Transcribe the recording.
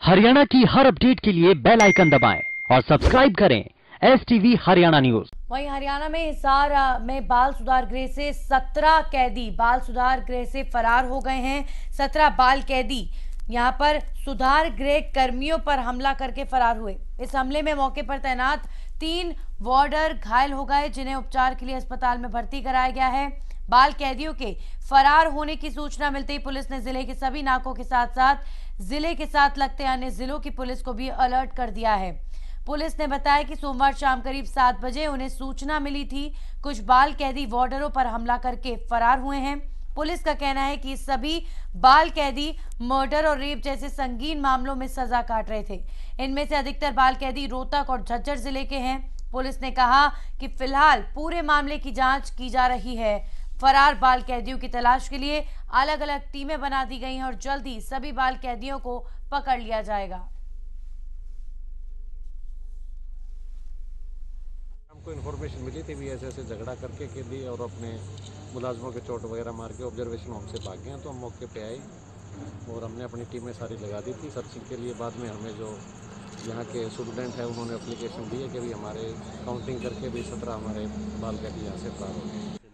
हरियाणा की हर अपडेट के लिए बेल आइकन दबाएं और सब्सक्राइब करें STV हरियाणा न्यूज। वहीं हरियाणा में हिसार में बाल सुधार गृह से 17 कैदी बाल सुधार गृह से फरार हो गए हैं। 17 बाल कैदी यहां पर सुधार गृह कर्मियों पर हमला करके फरार हुए। इस हमले में मौके पर तैनात 3 वार्डर घायल हो गए, जिन्हें उपचार के लिए अस्पताल में भर्ती कराया गया है। बाल कैदियों के फरार होने की सूचना मिलते ही पुलिस ने जिले के सभी नाकों के साथ साथ जिले के साथ लगते अन्य जिलों की पुलिस को भी अलर्ट कर दिया है। पुलिस ने बताया कि सोमवार शाम करीब 7 बजे उन्हें सूचना मिली थी कुछ बाल कैदी वार्डरों पर हमला करके फरार हुए हैं। पुलिस का कहना है कि सभी बाल कैदी मर्डर और रेप जैसे संगीन मामलों में सजा काट रहे थे। इनमें से अधिकतर बाल कैदी रोहतक और झज्जर जिले के हैं। पुलिस ने कहा कि फिलहाल पूरे मामले की जांच की जा रही है। फरार बाल कैदियों की तलाश के लिए अलग अलग टीमें बना दी गई हैं और जल्द ही सभी बाल कैदियों को पकड़ लिया जाएगा। हमको इन्फॉर्मेशन मिली थी भी ऐसे झगड़ा करके कैदी और अपने मुलाजमों के चोट वगैरह मार के ऑब्जर्वेशन होम से भाग गए, तो हम मौके पे आए और हमने अपनी टीमें सारी लगा दी थी सर्चिंग के लिए। बाद में हमें जो यहाँ के स्टूडेंट है उन्होंने एप्लीकेशन दी है कि भी हमारे काउंटिंग करके भी 17 हमारे बाल कैदी यहाँ से फरार हो गए।